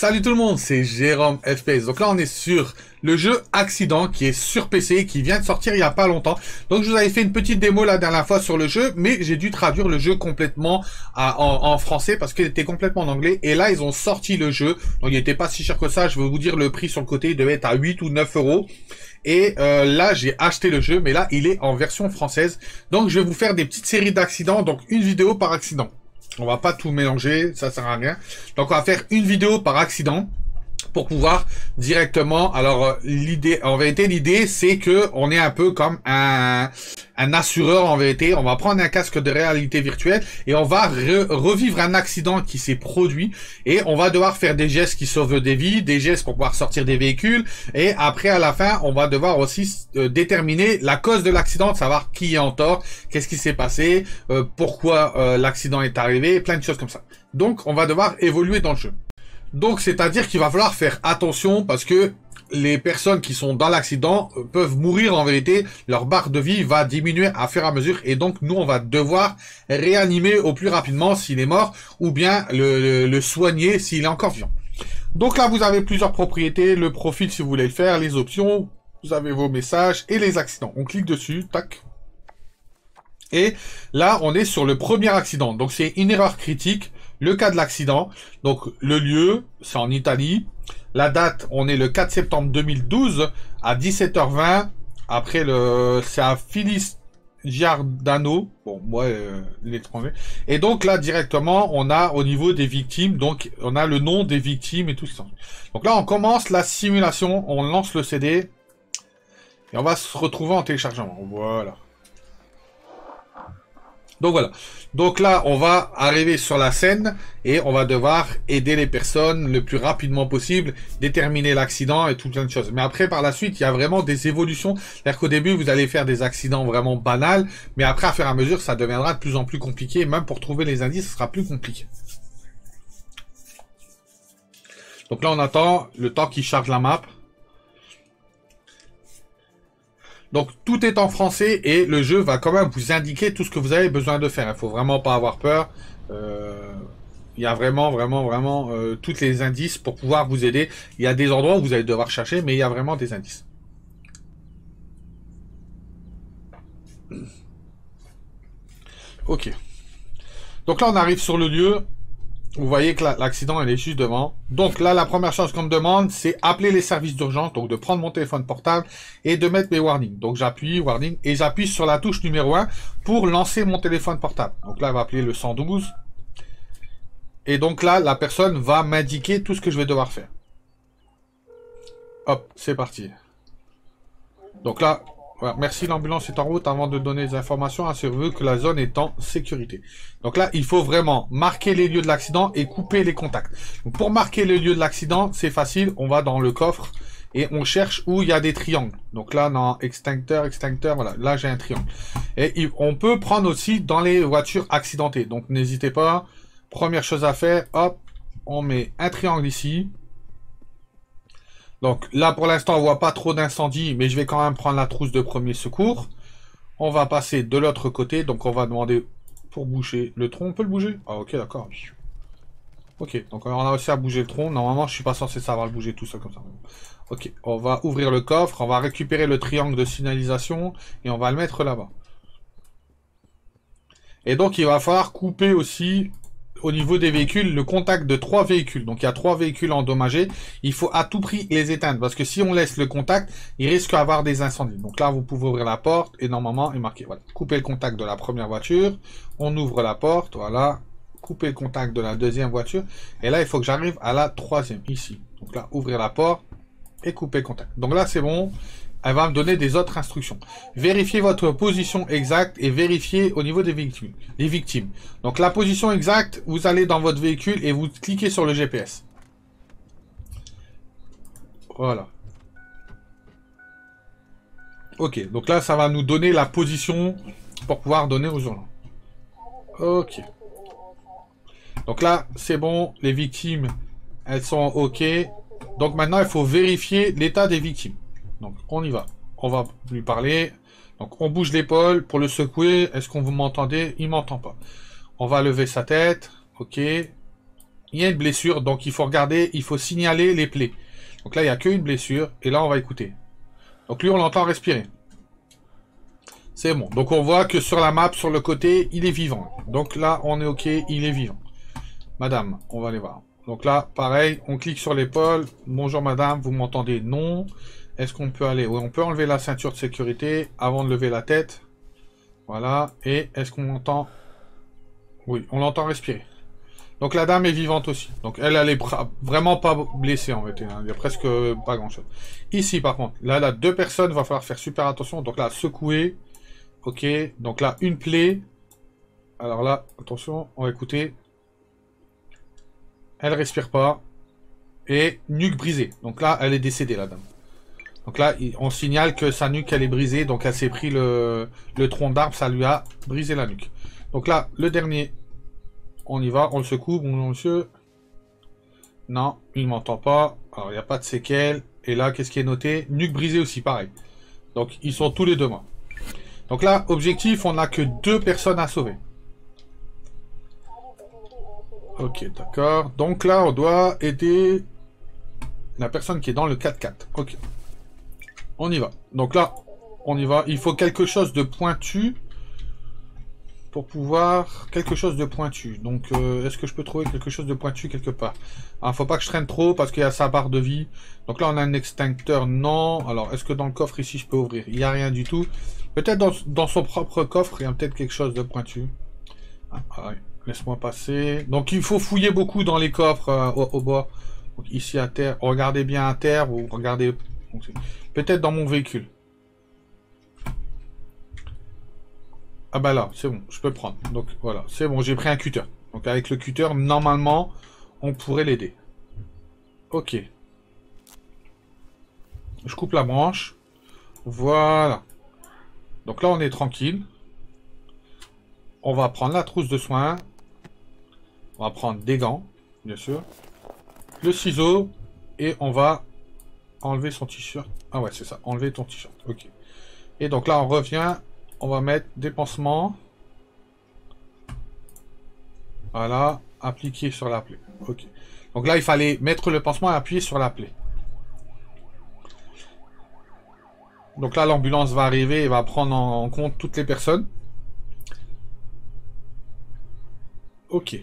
Salut tout le monde, c'est Jérôme FPS. Donc là on est sur le jeu Accident qui est sur PC, qui vient de sortir il y a pas longtemps. Donc je vous avais fait une petite démo la dernière fois sur le jeu, mais j'ai dû traduire le jeu complètement en français parce qu'il était complètement en anglais. Et là ils ont sorti le jeu, donc il n'était pas si cher que ça. Je vais vous dire le prix sur le côté, il devait être à 8 ou 9 euros. Et là j'ai acheté le jeu, mais là il est en version française. Donc je vais vous faire des petites séries d'accidents, donc une vidéo par accident. On va pas tout mélanger, ça sert à rien. Donc on va faire une vidéo par accident pour pouvoir directement. Alors l'idée, en vérité, l'idée c'est que on est un peu comme un assureur en vérité. On va prendre un casque de réalité virtuelle et on va revivre un accident qui s'est produit et on va devoir faire des gestes qui sauvent des vies, des gestes pour pouvoir sortir des véhicules et après à la fin on va devoir aussi déterminer la cause de l'accident, savoir qui est en tort, qu'est-ce qui s'est passé, pourquoi l'accident est arrivé, plein de choses comme ça. Donc on va devoir évoluer dans le jeu. Donc, c'est-à-dire qu'il va falloir faire attention parce que les personnes qui sont dans l'accident peuvent mourir en vérité. Leur barre de vie va diminuer à fur et à mesure. Et donc, nous, on va devoir réanimer au plus rapidement s'il est mort ou bien le soigner s'il est encore vivant. Donc là, vous avez plusieurs propriétés. Le profil si vous voulez le faire, les options. Vous avez vos messages et les accidents. On clique dessus, tac. Et là, on est sur le premier accident. Donc, c'est une erreur critique. Le cas de l'accident, donc le lieu, c'est en Italie. La date, on est le 4 septembre 2012 à 17h20. Après, c'est à Giardano. Bon, moi, l'étranger. Et donc là, directement, on a au niveau des victimes, donc on a le nom des victimes et tout ça. Donc là, on commence la simulation. On lance le CD. Et on va se retrouver en téléchargement. Voilà. Donc voilà. Donc là, on va arriver sur la scène et on va devoir aider les personnes le plus rapidement possible, déterminer l'accident et tout plein de choses. Mais après, par la suite, il y a vraiment des évolutions. C'est-à-dire qu'au début, vous allez faire des accidents vraiment banals, mais après, à fur et à mesure, ça deviendra de plus en plus compliqué. Même pour trouver les indices, ce sera plus compliqué. Donc là, on attend le temps qu'il charge la map. Donc tout est en français et le jeu va quand même vous indiquer tout ce que vous avez besoin de faire. Il faut vraiment pas avoir peur. Il y a vraiment tous les indices pour pouvoir vous aider. Il y a des endroits où vous allez devoir chercher, mais il y a vraiment des indices. Ok. Donc là on arrive sur le lieu. Vous voyez que l'accident, elle est juste devant. Donc là, la première chose qu'on me demande, c'est appeler les services d'urgence. Donc de prendre mon téléphone portable et de mettre mes warnings. Donc j'appuie, warning, et j'appuie sur la touche numéro 1 pour lancer mon téléphone portable. Donc là, elle va appeler le 112. Et donc là, la personne va m'indiquer tout ce que je vais devoir faire. Hop, c'est parti. Donc là... Voilà, merci, l'ambulance est en route. Avant de donner des informations, assurez-vous que la zone est en sécurité. Donc là, il faut vraiment marquer les lieux de l'accident et couper les contacts. Donc pour marquer le lieu de l'accident, c'est facile. On va dans le coffre et on cherche où il y a des triangles. Donc là, dans extincteur, voilà. Là, j'ai un triangle. Et on peut prendre aussi dans les voitures accidentées. Donc n'hésitez pas. Première chose à faire, hop, on met un triangle ici. Donc là, pour l'instant, on voit pas trop d'incendie, mais je vais quand même prendre la trousse de premier secours. On va passer de l'autre côté, donc on va demander pour bouger le tronc. On peut le bouger? Ah ok, d'accord. Ok, donc on a réussi à bouger le tronc. Normalement, je suis pas censé savoir le bouger tout seul comme ça. Ok, on va ouvrir le coffre, on va récupérer le triangle de signalisation et on va le mettre là-bas. Et donc, il va falloir couper aussi... au niveau des véhicules, le contact de 3 véhicules. Donc il y a 3 véhicules endommagés. Il faut à tout prix les éteindre. Parce que si on laisse le contact, il risque d'avoir des incendies. Donc là, vous pouvez ouvrir la porte. Et normalement, il est marqué. Voilà. Couper le contact de la première voiture. On ouvre la porte. Voilà. Couper le contact de la deuxième voiture. Et là, il faut que j'arrive à la troisième. Ici. Donc là, ouvrir la porte. Et couper le contact. Donc là, c'est bon. Elle va me donner des autres instructions. Vérifiez votre position exacte et vérifiez au niveau des victimes. Donc la position exacte, vous allez dans votre véhicule et vous cliquez sur le GPS. Voilà. Ok, donc là ça va nous donner la position pour pouvoir donner aux urgences. Ok. Donc là c'est bon, les victimes elles sont ok. Donc maintenant il faut vérifier l'état des victimes. Donc on y va. On va lui parler. Donc on bouge l'épaule pour le secouer. Est-ce qu'on vous m'entendez? Il m'entend pas. On va lever sa tête. Ok. il y a une blessure, donc il faut regarder, il faut signaler les plaies. Donc là, il n'y a qu'une blessure, et là, on va écouter. Donc lui, on l'entend respirer. C'est bon. Donc on voit que sur la map, sur le côté, il est vivant. Donc là, on est OK, il est vivant. Madame, on va aller voir. Donc là, pareil, on clique sur l'épaule. Bonjour madame, vous m'entendez? Non. Est-ce qu'on peut aller? Oui, on peut enlever la ceinture de sécurité avant de lever la tête. Voilà. Et est-ce qu'on entend? Oui, on l'entend respirer. Donc la dame est vivante aussi. Donc elle est vraiment pas blessée en fait. Il y a presque pas grand-chose. Ici par contre, là, deux personnes, va falloir faire super attention. Donc là, secouer. OK. Donc là, une plaie. Alors là, attention, on va écouter. Elle respire pas. Et nuque brisée. Donc là, elle est décédée la dame. Donc là, on signale que sa nuque, elle est brisée. Donc elle s'est pris le tronc d'arbre, ça lui a brisé la nuque. Donc là, le dernier... On y va, on le secoue, bonjour monsieur. Non, il ne m'entend pas. Alors, il n'y a pas de séquelles. Et là, qu'est-ce qui est noté? Nuque brisée aussi, pareil. Donc, ils sont tous les deux morts. Donc là, objectif, on n'a que 2 personnes à sauver. Ok, d'accord. Donc là, on doit aider la personne qui est dans le 4x4. Ok. On y va. Donc là, on y va. Il faut quelque chose de pointu. Pour pouvoir... Quelque chose de pointu. Donc, est-ce que je peux trouver quelque chose de pointu quelque part? Ah, faut pas que je traîne trop parce qu'il y a sa barre de vie. Donc là, on a un extincteur. Non. Alors, est-ce que dans le coffre ici, je peux ouvrir? Il n'y a rien du tout. Peut-être dans son propre coffre, il y a peut-être quelque chose de pointu. Ah, ouais. Laisse-moi passer. Donc, il faut fouiller beaucoup dans les coffres au bois. Donc, ici, à terre. Regardez bien à terre ou regardez... Peut-être dans mon véhicule. Ah bah là, c'est bon, je peux prendre. Donc voilà, c'est bon, j'ai pris un cutter. Donc avec le cutter, normalement, on pourrait l'aider. Ok. Je coupe la branche. Voilà. Donc là, on est tranquille. On va prendre la trousse de soins. On va prendre des gants, bien sûr. Le ciseau. Et on va enlever son t-shirt. Ah ouais, c'est ça, enlever ton t-shirt. Ok. Et donc là, on revient... On va mettre des pansements. Voilà. Appliquer sur la plaie. Ok. Donc là, il fallait mettre le pansement et appuyer sur la plaie. Donc là, l'ambulance va arriver et va prendre en compte toutes les personnes. Ok.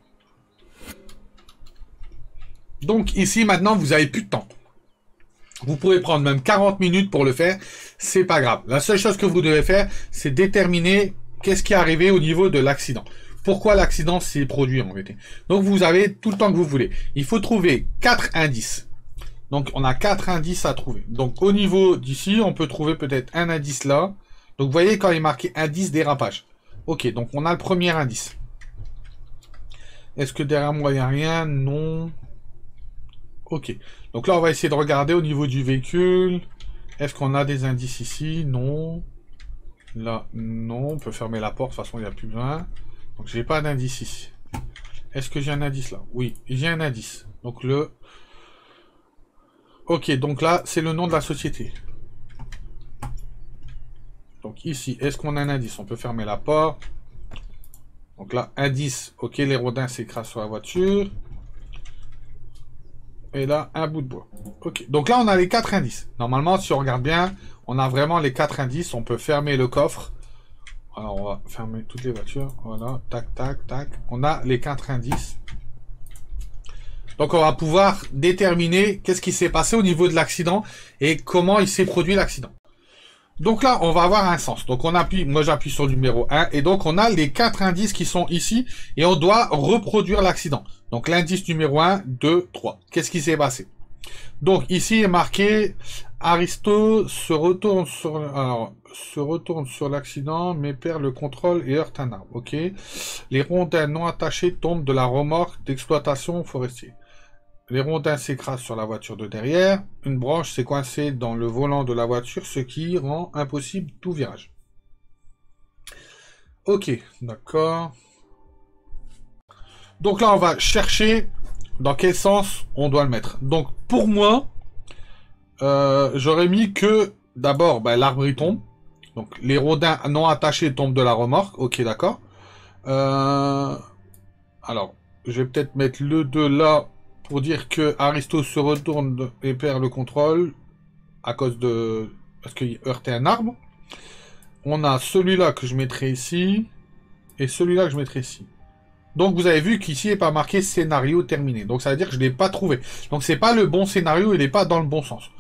Donc ici, maintenant, vous avez plus de temps. Vous pouvez prendre même 40 minutes pour le faire, c'est pas grave. La seule chose que vous devez faire, c'est déterminer qu'est-ce qui est arrivé au niveau de l'accident. Pourquoi l'accident s'est produit en vérité. Donc vous avez tout le temps que vous voulez. Il faut trouver 4 indices. Donc on a 4 indices à trouver. Donc au niveau d'ici, on peut trouver peut-être un indice là. Donc vous voyez quand il est marqué indice dérapage. Ok, donc on a le premier indice. Est-ce que derrière moi il n'y a rien? Non. Ok. Donc là, on va essayer de regarder au niveau du véhicule. Est-ce qu'on a des indices ici? Non. Là, non. On peut fermer la porte. De toute façon, il n'y a plus besoin. Donc, j'ai pas d'indice ici. Est-ce que j'ai un indice là? Oui, j'ai un indice. Donc, le... Ok, donc là, c'est le nom de la société. Donc, ici, est-ce qu'on a un indice? On peut fermer la porte. Donc là, indice. Ok, les rodins s'écrasent sur la voiture. Et là, un bout de bois. Ok. Donc là, on a les 4 indices. Normalement, si on regarde bien, on a vraiment les 4 indices. On peut fermer le coffre. Alors, on va fermer toutes les voitures. Voilà. Tac, tac, tac. On a les 4 indices. Donc, on va pouvoir déterminer qu'est-ce qui s'est passé au niveau de l'accident et comment il s'est produit l'accident. Donc là, on va avoir un sens. Donc, on appuie, moi j'appuie sur le numéro 1. Et donc, on a les 4 indices qui sont ici. Et on doit reproduire l'accident. Donc, l'indice numéro 1, 2, 3. Qu'est-ce qui s'est passé? Donc, ici est marqué, Aristo se retourne sur l'accident, mais perd le contrôle et heurte un arbre. Ok. Les rondins non attachés tombent de la remorque d'exploitation forestier. Les rondins s'écrasent sur la voiture de derrière. Une branche s'est coincée dans le volant de la voiture, ce qui rend impossible tout virage. Ok, d'accord. Donc là, on va chercher dans quel sens on doit le mettre. Donc, pour moi, j'aurais mis que, d'abord, l'arbre il tombe. Donc, les rondins non attachés tombent de la remorque. Ok, d'accord. Alors, je vais peut-être mettre le 2 là pour dire que Aristo se retourne et perd le contrôle à cause de... parce qu'il heurtait un arbre. On a celui-là que je mettrai ici et celui-là que je mettrai ici. Donc vous avez vu qu'ici il n'est pas marqué scénario terminé. Donc ça veut dire que je ne l'ai pas trouvé. Donc c'est pas le bon scénario, il n'est pas dans le bon sens.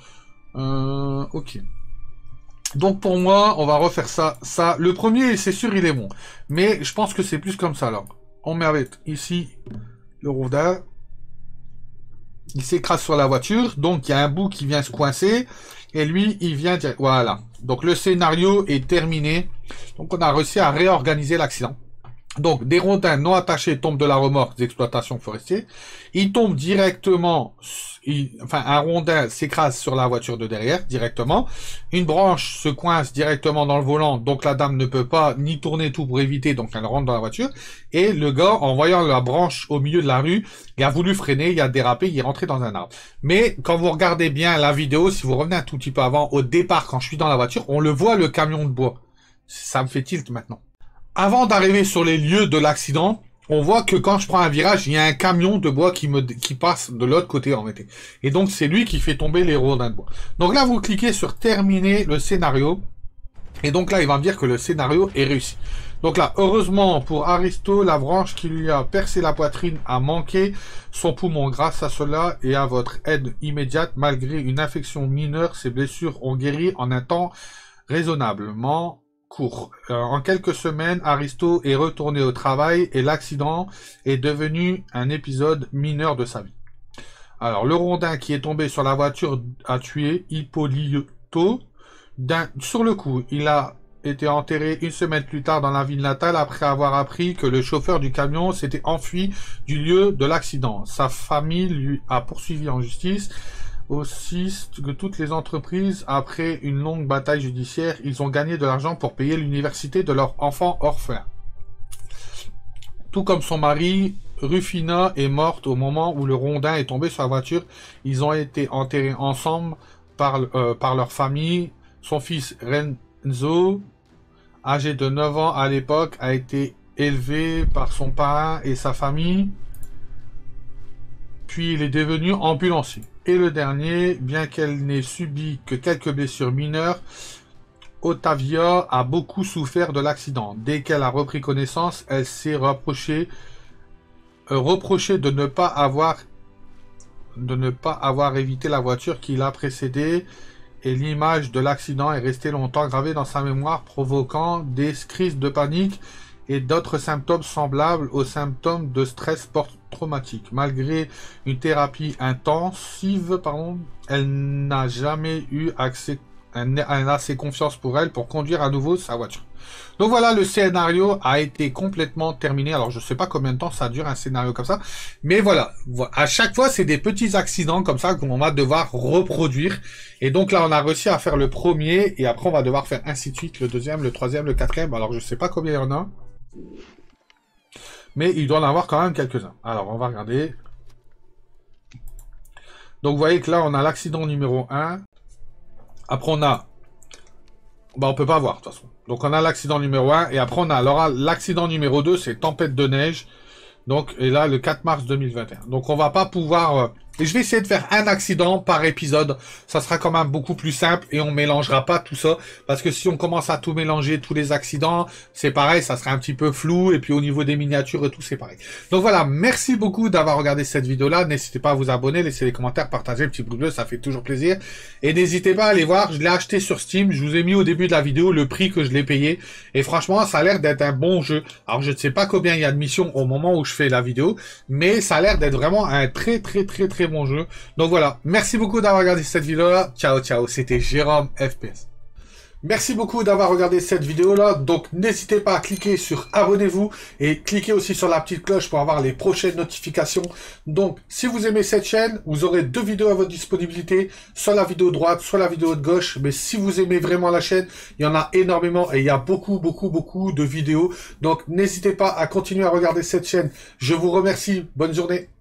Ok. Donc pour moi, on va refaire ça. Le premier, c'est sûr, il est bon. Mais je pense que c'est plus comme ça alors. On met avec ici le rondin. Il s'écrase sur la voiture. Donc il y a un bout qui vient se coincer. Et lui, il vient dire... Voilà. Donc le scénario est terminé. Donc on a réussi à réorganiser l'accident. Donc, des rondins non attachés tombent de la remorque d'exploitation forestière. Ils tombent directement, enfin, un rondin s'écrase sur la voiture de derrière, directement. Une branche se coince directement dans le volant, donc la dame ne peut pas ni tourner tout pour éviter, donc elle rentre dans la voiture. Et le gars, en voyant la branche au milieu de la rue, il a voulu freiner, il a dérapé, il est rentré dans un arbre. Mais, quand vous regardez bien la vidéo, si vous revenez un tout petit peu avant, au départ, quand je suis dans la voiture, on le voit, le camion de bois. Ça me fait tilt maintenant. Avant d'arriver sur les lieux de l'accident, on voit que quand je prends un virage, il y a un camion de bois qui passe de l'autre côté en réalité. Et donc c'est lui qui fait tomber les rondins de bois. Donc là, vous cliquez sur terminer le scénario. Et donc là, il va me dire que le scénario est réussi. Donc là, heureusement pour Aristo, la branche qui lui a percé la poitrine a manqué son poumon. Grâce à cela et à votre aide immédiate, malgré une infection mineure, ses blessures ont guéri en un temps raisonnablement court. En quelques semaines, Aristo est retourné au travail et l'accident est devenu un épisode mineur de sa vie. Alors, le rondin qui est tombé sur la voiture a tué Hippolyto. Sur le coup, il a été enterré une semaine plus tard dans la ville natale après avoir appris que le chauffeur du camion s'était enfui du lieu de l'accident. Sa famille lui a poursuivi en justice. Aussi que toutes les entreprises, après une longue bataille judiciaire, ils ont gagné de l'argent pour payer l'université de leur enfant orphelin. Tout comme son mari, Rufina est morte au moment où le rondin est tombé sur la voiture. Ils ont été enterrés ensemble par leur famille. Son fils Renzo, âgé de 9 ans à l'époque, a été élevé par son parrain et sa famille. Puis il est devenu ambulancier. Et le dernier, bien qu'elle n'ait subi que quelques blessures mineures, Ottavia a beaucoup souffert de l'accident. Dès qu'elle a repris connaissance, elle s'est reproché de ne pas avoir évité la voiture qui l'a précédée. Et l'image de l'accident est restée longtemps gravée dans sa mémoire, provoquant des crises de panique et d'autres symptômes semblables aux symptômes de stress post-traumatique. Malgré une thérapie intensive, elle n'a jamais eu assez confiance pour elle pour conduire à nouveau sa voiture. Donc voilà, le scénario a été complètement terminé. Alors je sais pas combien de temps ça dure un scénario comme ça, mais voilà, à chaque fois c'est des petits accidents comme ça qu'on va devoir reproduire. Et donc là on a réussi à faire le premier et après on va devoir faire ainsi de suite le deuxième, le troisième, le quatrième. Alors je sais pas combien il y en a, mais il doit en avoir quand même quelques-uns. Alors on va regarder. Donc vous voyez que là on a l'accident numéro 1. Après on a... on peut pas voir de toute façon. Donc on a l'accident numéro 1 et après on a l'accident numéro 2, c'est tempête de neige. Donc, et là, le 4 mars 2021. Donc, on va pas pouvoir... Et je vais essayer de faire un accident par épisode. Ça sera quand même beaucoup plus simple et on mélangera pas tout ça. Parce que si on commence à tout mélanger, tous les accidents, c'est pareil, ça sera un petit peu flou. Et puis au niveau des miniatures et tout, c'est pareil. Donc voilà, merci beaucoup d'avoir regardé cette vidéo-là. N'hésitez pas à vous abonner, laisser des commentaires, partager le petit pouce bleu, ça fait toujours plaisir. Et n'hésitez pas à aller voir, je l'ai acheté sur Steam. Je vous ai mis au début de la vidéo le prix que je l'ai payé. Et franchement, ça a l'air d'être un bon jeu. Alors je ne sais pas combien il y a de missions au moment où je fais la vidéo. Mais ça a l'air d'être vraiment un très bon jeu. Donc voilà, merci beaucoup d'avoir regardé cette vidéo-là. Ciao, ciao, c'était Jérôme FPS. Merci beaucoup d'avoir regardé cette vidéo-là. Donc n'hésitez pas à cliquer sur abonnez-vous et cliquez aussi sur la petite cloche pour avoir les prochaines notifications. Donc si vous aimez cette chaîne, vous aurez 2 vidéos à votre disponibilité, soit la vidéo de droite, soit la vidéo de gauche. Mais si vous aimez vraiment la chaîne, il y en a énormément et il y a beaucoup de vidéos. Donc n'hésitez pas à continuer à regarder cette chaîne. Je vous remercie. Bonne journée.